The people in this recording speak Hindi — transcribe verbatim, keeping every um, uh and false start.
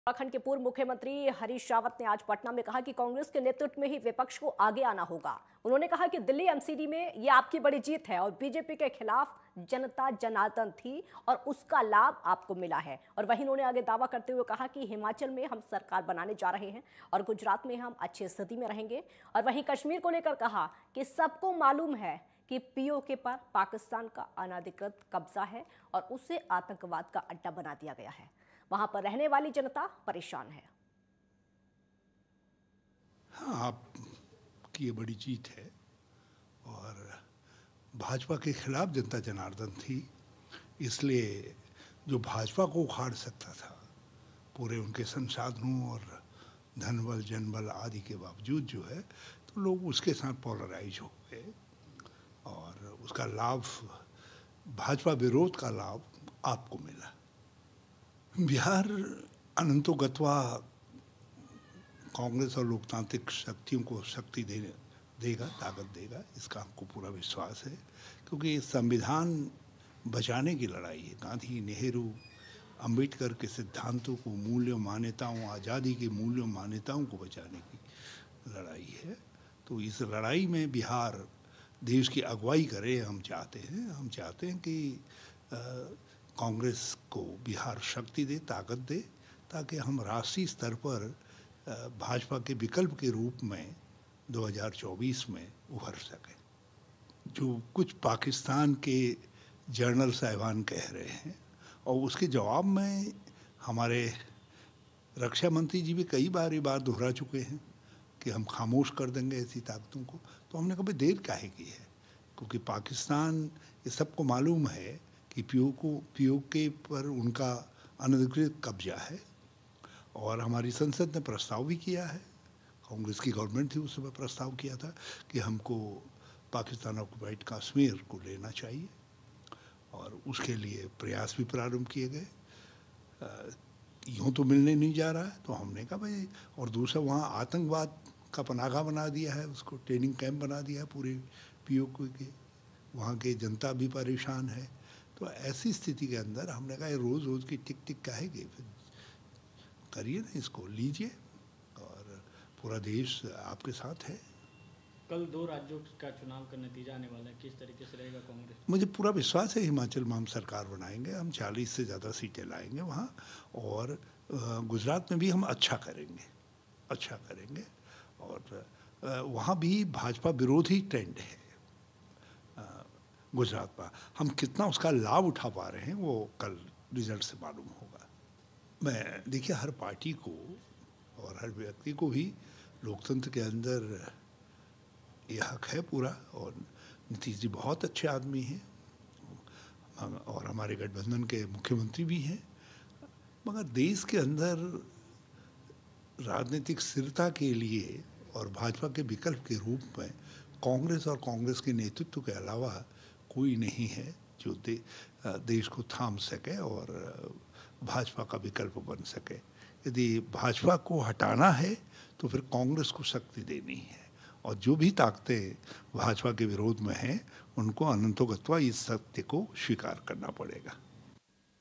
उत्तराखंड के पूर्व मुख्यमंत्री हरीश रावत ने आज पटना में कहा कि कांग्रेस के नेतृत्व में ही विपक्ष को आगे आना होगा। उन्होंने कहा कि दिल्ली एमसीडी में यह आपकी बड़ी जीत है और बीजेपी के खिलाफ जनता जनार्दन थी और उसका लाभ आपको मिला है। और वहीं उन्होंने आगे दावा करते हुए कहा कि हिमाचल में हम सरकार बनाने जा रहे हैं और गुजरात में हम अच्छी स्थिति में रहेंगे। और वहीं कश्मीर को लेकर कहा कि सबको मालूम है कि पीओके पर पाकिस्तान का अनधिकृत कब्जा है और उसे आतंकवाद का अड्डा बना दिया गया है। वहां पर रहने वाली जनता परेशान है। हाँ, आपकी ये बड़ी जीत है और भाजपा के खिलाफ जनता जनार्दन थी, इसलिए जो भाजपा को उखाड़ सकता था पूरे उनके संसाधनों और धन बल जनबल आदि के बावजूद जो है तो लोग उसके साथ पोलराइज हो गए और उसका लाभ, भाजपा विरोध का लाभ आपको मिला। बिहार अनंतो गत्वा कांग्रेस और लोकतांत्रिक शक्तियों को शक्ति देने देगा, ताकत देगा, इसका हमको पूरा विश्वास है, क्योंकि संविधान बचाने की लड़ाई है। गांधी, नेहरू, अंबेडकर के सिद्धांतों को, मूल्यों, मान्यताओं, आज़ादी के मूल्यों, मान्यताओं को बचाने की लड़ाई है। तो इस लड़ाई में बिहार देश की अगुवाई करे, हम चाहते हैं हम चाहते हैं कि आ, कांग्रेस को बिहार शक्ति दे, ताकत दे, ताकि हम राष्ट्रीय स्तर पर भाजपा के विकल्प के रूप में दो हज़ार चौबीस में उभर सके। जो कुछ पाकिस्तान के जर्नल साहिबान कह रहे हैं और उसके जवाब में हमारे रक्षा मंत्री जी भी कई बार ये बात दोहरा चुके हैं कि हम खामोश कर देंगे ऐसी ताकतों को। तो हमने कभी देर काहे की है, क्योंकि पाकिस्तान, ये सबको मालूम है कि पीओके पीओके पर उनका अनधिकृत कब्जा है और हमारी संसद ने प्रस्ताव भी किया है, कांग्रेस की गवर्नमेंट थी उस समय प्रस्ताव किया था कि हमको पाकिस्तान ऑक्युपाइड कश्मीर को लेना चाहिए और उसके लिए प्रयास भी प्रारंभ किए गए। यूँ तो मिलने नहीं जा रहा है, तो हमने कहा भाई, और दूसरा वहाँ आतंकवाद का पनागा बना दिया है, उसको ट्रेनिंग कैंप बना दिया है पूरे पीओके के, वहाँ के जनता भी परेशान है। तो ऐसी स्थिति के अंदर हमने कहा रोज़ रोज़ की टिक टिक कहेगी, फिर करिए ना, इसको लीजिए और पूरा देश आपके साथ है। कल दो राज्यों का चुनाव का नतीजा आने वाला है, किस तरीके से रहेगा कांग्रेस? मुझे पूरा विश्वास है हिमाचल में हम सरकार बनाएंगे, हम चालीस से ज़्यादा सीटें लाएंगे वहाँ, और गुजरात में भी हम अच्छा करेंगे अच्छा करेंगे और वहाँ भी भाजपा विरोधी ट्रेंड है। गुजरात पर हम कितना उसका लाभ उठा पा रहे हैं वो कल रिजल्ट से मालूम होगा। मैं देखिए, हर पार्टी को और हर व्यक्ति को भी लोकतंत्र के अंदर ये हक है पूरा, और नीतीश जी बहुत अच्छे आदमी हैं और हमारे गठबंधन के मुख्यमंत्री भी हैं, मगर देश के अंदर राजनीतिक स्थिरता के लिए और भाजपा के विकल्प के रूप में कांग्रेस और कांग्रेस के नेतृत्व के अलावा कोई नहीं है जो दे, देश को थाम सके और भाजपा का विकल्प बन सके। यदि भाजपा को हटाना है तो फिर कांग्रेस को शक्ति देनी है, और जो भी ताकतें भाजपा के विरोध में हैं उनको अनंतो गत्वा इस सत्य को स्वीकार करना पड़ेगा।